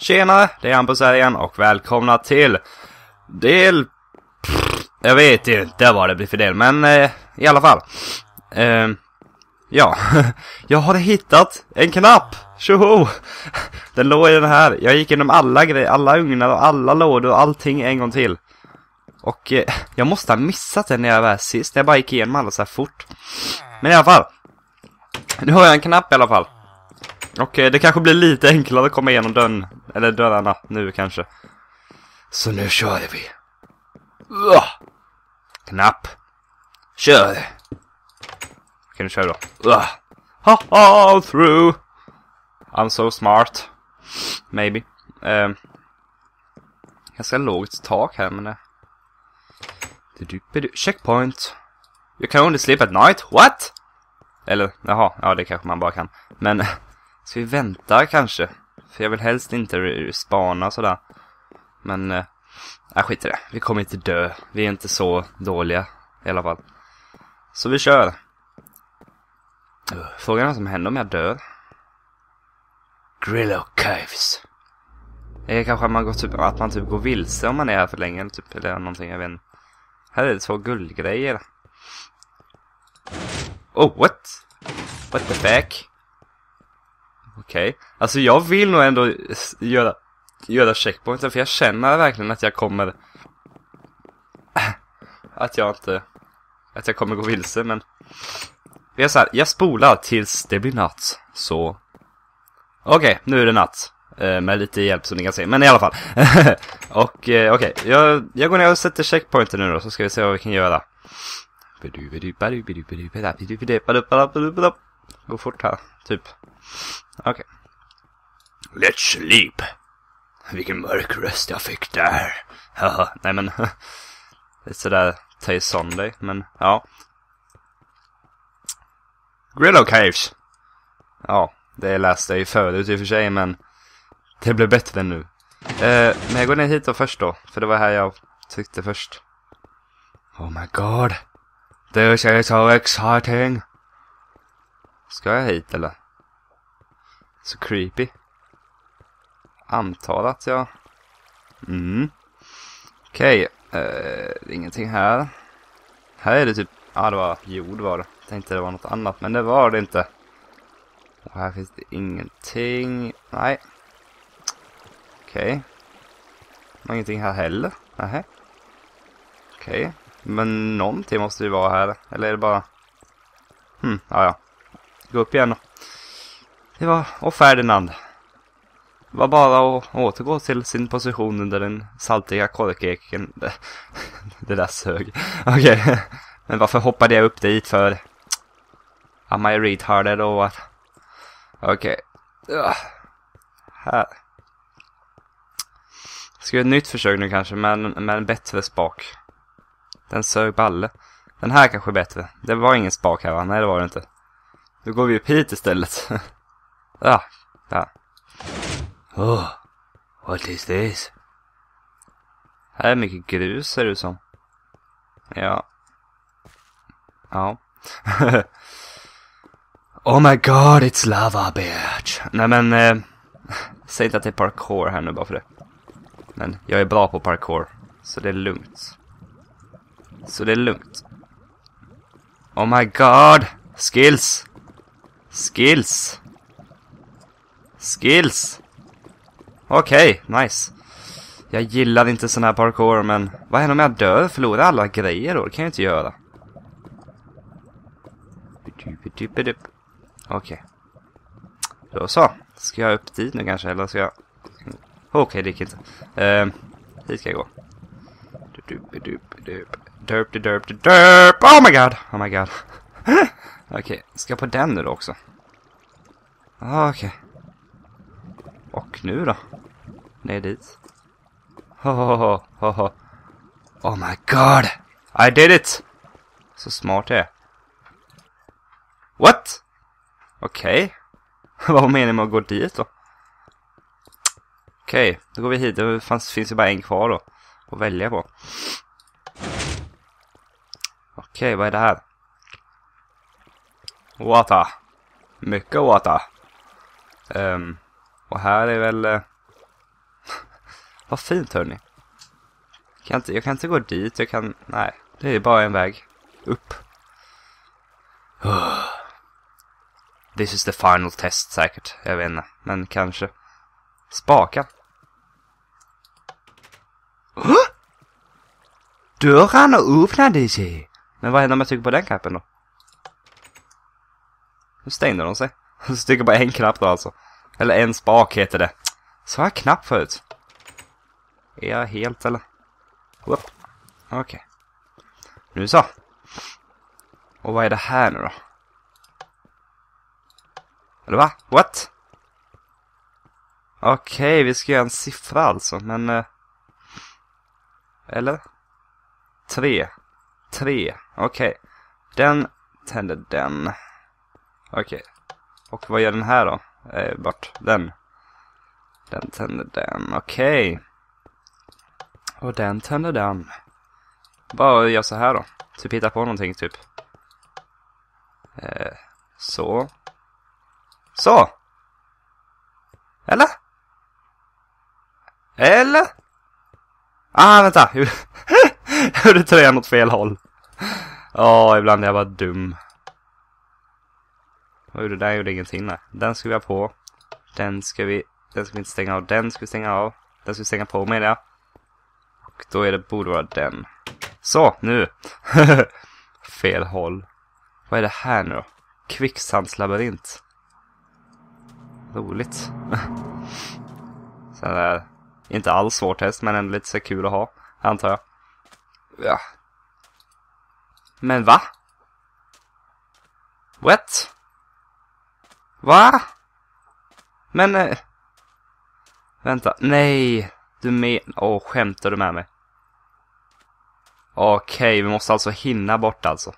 Tjena, det är Hampus här igen och välkomna till del... jag vet inte vad det blir för del, men i alla fall. Ja, jag har hittat en knapp. Tjoho! Den låg i den här. Jag gick igenom alla grejer, alla ugnar och alla lådor och allting en gång till. Och jag måste ha missat den när jag var sist. Jag bara gick igenom alla så här fort. Men i alla fall. Nu har jag en knapp i alla fall. Och det kanske blir lite enklare att komma igenom dörren. Eller dörrarna nu kanske. Så nu kör vi. Knapp. Kör. Kan du köra då? Ha through. I'm so smart. Maybe. Ganska lågt tak här, men checkpoint. You can only sleep at night. What? Eller, jaha, ja det kanske man bara kan. Men, ska vi vänta kanske? För jag vill helst inte spana sådär. Men, skit i det. Vi kommer inte dö. Vi är inte så dåliga i alla fall. Så vi kör. Frågan är vad som händer om jag dör. Grillo Caves. Det kanske man går typ, att man typ går vilse om man är här för länge. Typ, eller någonting, jag vet inte. Här är det så guldgrejer. Oh, what? What the fuck? Okej. Alltså jag vill nog ändå göra checkpointen. För jag känner verkligen att jag kommer... att jag kommer gå vilse, men... Vi är så här, jag spolar tills det blir natt. Så... Okej, nu är det natt. Med lite hjälp som ni kan se. Men i alla fall. Och okej, jag går ner och sätter checkpointen nu då. Så ska vi se vad vi kan göra. Gå fort här, typ. Okej. Let's sleep. Vilken mörk röst jag fick där. Nej men. Lite sådär Tay Sunday. Men ja. Grillo Caves. Ja, det läste jag ju förut i och för sig, men det blev bättre nu. Men jag går ner hit då först då. För det var här jag tyckte först. Oh my god. This is so exciting. Ska jag hit eller? Så creepy. Antar att jag... Okej. Ingenting här. Här är det typ... Ja, det var jord var det. Tänkte det var något annat, men det var det inte. Och här finns det ingenting. Nej. Okej. Ingenting här heller. Nähä. Okej. Men någonting måste ju vara här. Eller är det bara... ja. Gå upp igen då. Det var... Och Ferdinand. Det var bara att återgå till sin position under den saltiga korkeken. Det där sög. Okej. Men varför hoppade jag upp dit för? Am I retarded or what? Okej. Här. Ska göra ett nytt försök nu kanske, med en bättre spak. Den sög balle. Den här kanske är bättre. Det var ingen spak här va? Nej det var det inte. Nu går vi upp hit istället. Ja. Oh, what is this? Här är mycket grus ser det ut som. Ja. Oh my god, it's lava bitch. Nej men, säg inte att det är parkour här nu bara för det. Men jag är bra på parkour. Så det är lugnt. Oh my god. Skills. Okej, nice. Jag gillar inte sån här parkour, men vad händer om jag dör? Förlorar alla grejer då? Det kan jag inte göra. Okej. Då så. Ska jag upp dit nu kanske? Eller ska jag... Okej, det gick inte. Hit ska jag gå. Derp. Oh my god. Okej, ska jag på den nu då också? Okej. Och nu då? Ner dit. Oh my god. I did it. Så smart det är. What? Okej. Vad var meningen med att gå dit då? Okej, då går vi hit. Det finns ju bara en kvar då att välja på. Okej, vad är det här? Water. Mycket water. Och här är väl... Vad fint, hörni. Jag kan inte gå dit. Nej, det är bara en väg. Upp. This is the final test säkert. Jag vet inte. Men kanske. Spaka. Dörrarna öppnade sig. Men vad händer om jag trycker på den knappen då? Nu stängde de sig. Så trycker bara en knapp då alltså. Eller en spak heter det. Så har jag knapp förut. Är jag helt eller? Okej. Okay. Nu så. Och vad är det här nu då? Eller va? What? Okej, vi ska göra en siffra alltså. Men... eller? 3. Okej. Den tänder den. Okej. Och vad gör den här då? Bort. Den tänder den. Okej. Och den tänder den. Bara gör så här då. Typ hitta på någonting typ. Så. Så. Eller? Vänta. Jag gjorde trän åt fel håll. Ibland är jag bara dum. Vad gjorde den? Gjorde ingenting. Nej. Den ska vi ha på. Den ska vi inte stänga av. Den ska vi stänga av. Den ska vi stänga på med det. Och då är det borde vara den. Så, nu. Fel håll. Vad är det här nu då? Kvicksandslabyrint. Roligt. Så där. Inte alls svårt test, men ändå lite så kul att ha, antar jag. Ja. Men va? What? Va? Men... vänta, nej. Skämtar du med mig? Okej, vi måste alltså hinna bort alltså.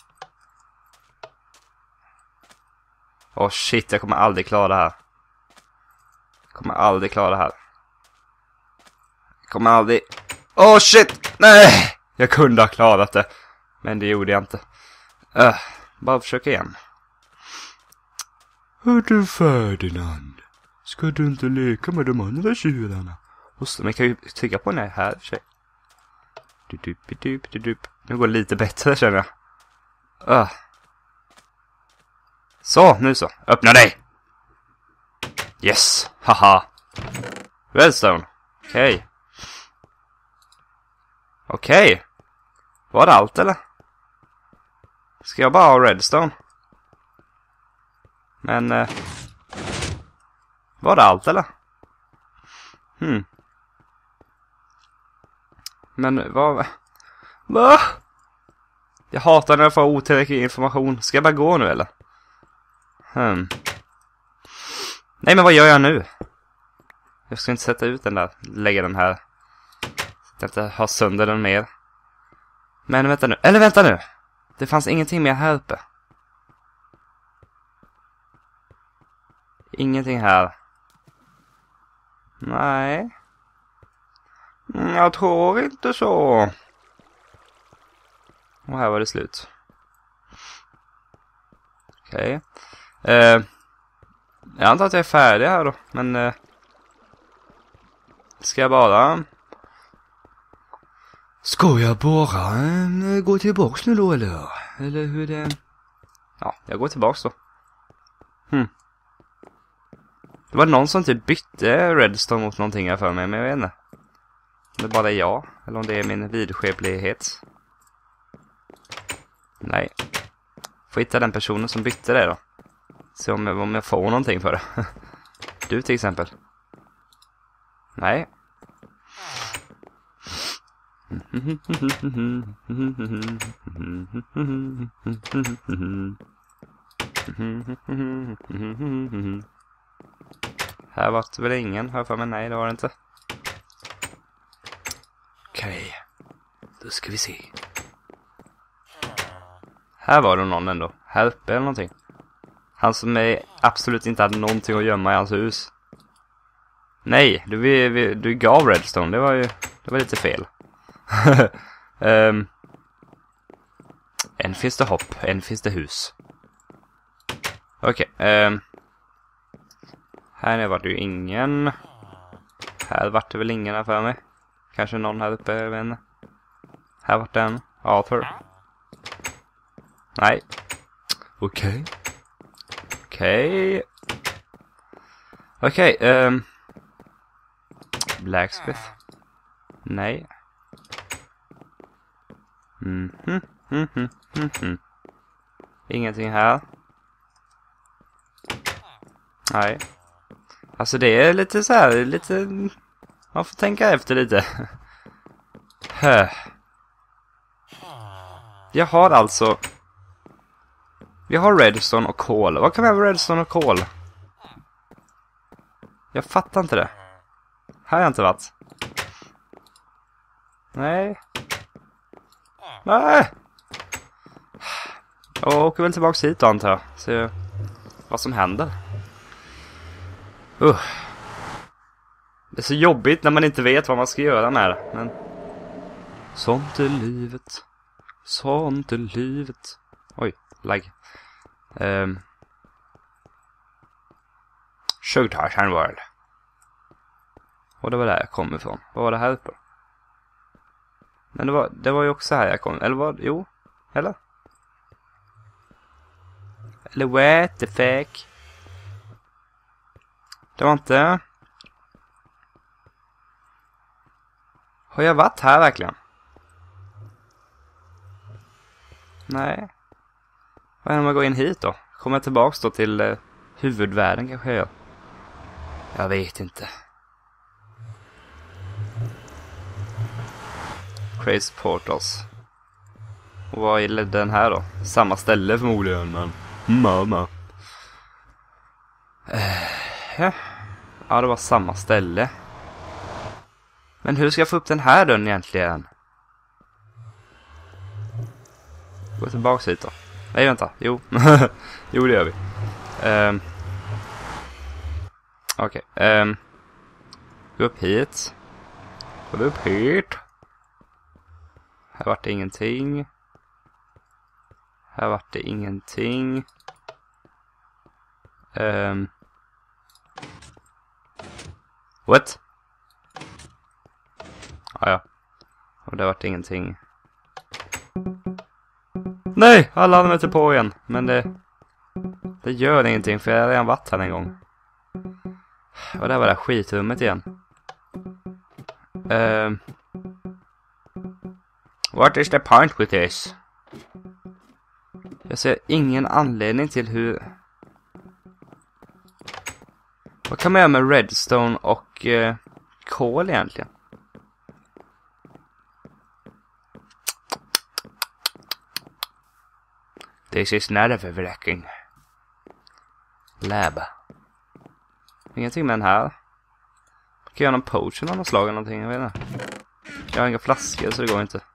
Shit, jag kommer aldrig klara det här. Shit! Nej! Jag kunde ha klarat det. Men det gjorde jag inte. Bara försöka igen. Hör du, Ferdinand? Ska du inte leka med de andra tjurarna? Men kan ju trycka på den här för sig. Nu går det lite bättre, känner jag. Så, nu så. Öppna dig! Yes! Haha! Redstone. Okej. Var det allt eller? Ska jag bara ha redstone? Men... var det allt eller? Men vad... Va? Jag hatar när jag får otillräcklig information. Ska jag bara gå nu eller? Nej, men vad gör jag nu? Jag ska inte sätta ut den där. Lägga den här. Så att jag inte har sönder den mer. Men vänta nu. Eller vänta nu. Det fanns ingenting mer här uppe. Ingenting här. Nej. Jag tror inte så. Och här var det slut. Okej. Jag antar att jag är färdig här då. Men... ska jag bara... Ska jag bara gå tillbaks nu då eller? Eller hur det... Ja, jag går tillbaks då. Det var någon som typ bytte redstone mot någonting här för mig, men jag vet inte. Om det bara är jag, eller om det är min vidskeplighet. Nej. Får hitta den personen som bytte det då. Se om jag får någonting för det. Du till exempel. Nej. Här var det väl ingen, hör för mig. Nej, det var det inte. Okej. Då ska vi se. Här var det någon ändå. Här uppe eller någonting. Han som absolut inte hade någonting att gömma i hans hus. Nej, du gav redstone. Det var lite fel. En finns det hopp, en finns det hus. Okej. Här var det ju ingen. Här vart det väl ingen här för mig. Kanske någon här uppe, jag vet inte. Här vart den. Arthur. Nej. Okej. Okej, Blacksmith. Nej. Ingenting här. Nej. Alltså det är lite så här, lite... Man får tänka efter lite. Jag har alltså... Vi har redstone och kol. Vad kan man ha med redstone och kol? Jag fattar inte det. Här har jag inte varit. Nej. Jag åker väl tillbaka hit då, antar jag. Se vad som händer. Det är så jobbigt när man inte vet vad man ska göra med det. Men... Sånt är livet. Sånt är livet. Oj, lag. Sugarcane World. Och det var där jag kom ifrån. Vad var det här uppe? Men det var ju också här jag kom. Eller vad? Jo. Eller? Eller what the fuck? Det var inte... Har jag varit här verkligen? Nej. Vad är det om jag går in hit då? Kommer jag tillbaks då till huvudvärlden kanske jag gör? Jag vet inte. Crazy Portals. Och vad är den här då? Samma ställe förmodligen, men... Mamma. Ja, det var samma ställe. Men hur ska jag få upp den här dörren egentligen? Gå tillbaka hit då. Nej, vänta. Jo. Jo, det gör vi. Okej. Gå upp hit. Gå upp hit. Här vart det ingenting. Här vart det ingenting. What? Ja. Och det vart ingenting. Nej! Alla hade mig inte på igen. Men det gör ingenting, för jag har redan varit här en gång. Och där var det skitrummet igen. What is the point with this? Jag ser ingen anledning till hur... Vad kan man göra med redstone och kol egentligen? This is not a wrecking. Lab. Ingenting med den här. Kan jag göra någon potion av något slag eller någonting? Jag vet inte. Jag har inga flaskor så det går inte.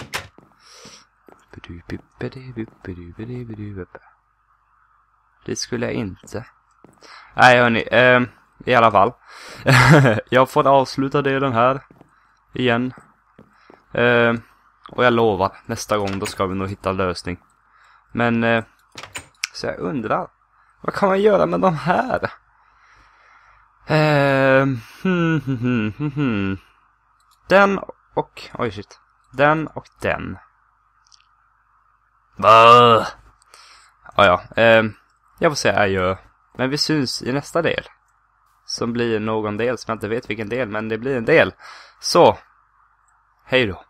Det skulle jag inte. Nej hörni, i alla fall. Jag får avsluta delen här. Igen. Och jag lovar, nästa gång då ska vi nog hitta en lösning. Men, så jag undrar. Vad kan man göra med de här? Den och... Oj shit. Den och den. Ja, jag får säga adjö. Men vi syns i nästa del. Som blir någon del som jag inte vet vilken del. Men det blir en del. Så, hej då.